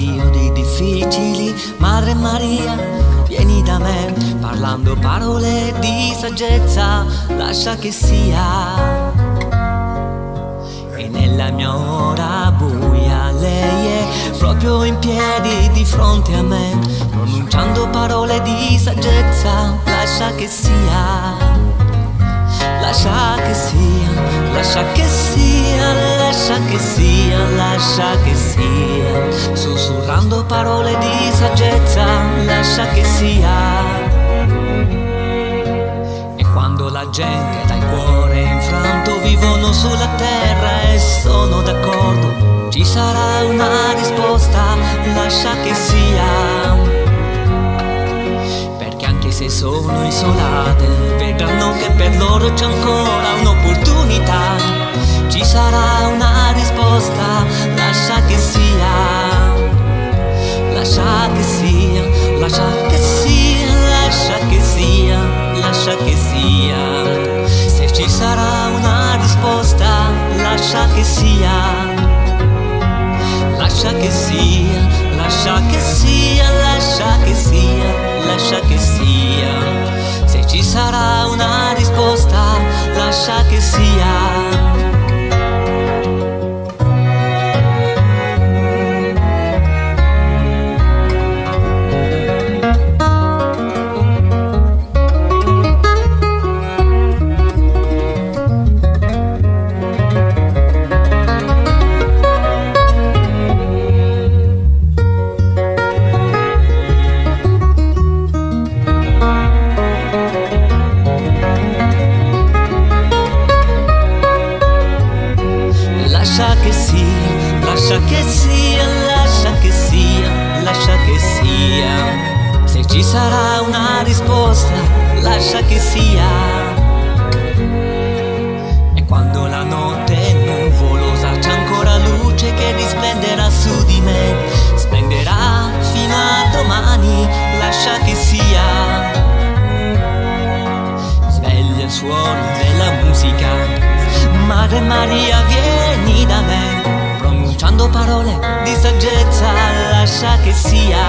periodi difficili, Madre Maria, vieni da me, parlando parole di saggezza, lascia che sia. E nella mia ora buia lei è proprio in piedi di fronte a me, pronunciando parole di saggezza, lascia che sia. Lascia che sia, lascia che sia, lascia che sia, lascia che sia, sussurrando parole di saggezza, lascia che sia. E quando la gente dal cuore infranto vivono sulla terra e sono d'accordo, ci sarà una risposta, lascia che sia. Se sono isolate, vedranno che per loro c'è ancora un'opportunità. Ci sarà una risposta, lascia che sia. Lascia che sia, lascia che sia, lascia che sia, lascia che sia. Se ci sarà una risposta, lascia che sia. Lascia che sia, lascia che sia, lascia che sia, lascia che sia. Se ci sarà una risposta, lascia che sia. Lascia che sia, lascia che sia, lascia che sia, lascia che sia. Se ci sarà una risposta, lascia che sia. E quando la notte è nuvolosa c'è ancora luce che risplenderà su di me, splenderà fino a domani, lascia che sia. Sveglia il suono della musica, Madre Maria, vieni da me, pronunciando parole di saggezza, lascia che sia.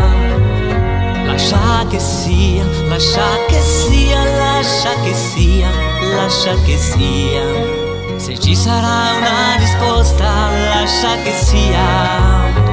Lascia che sia, lascia che sia, lascia che sia, lascia che sia. Se ci sarà una risposta, lascia che sia.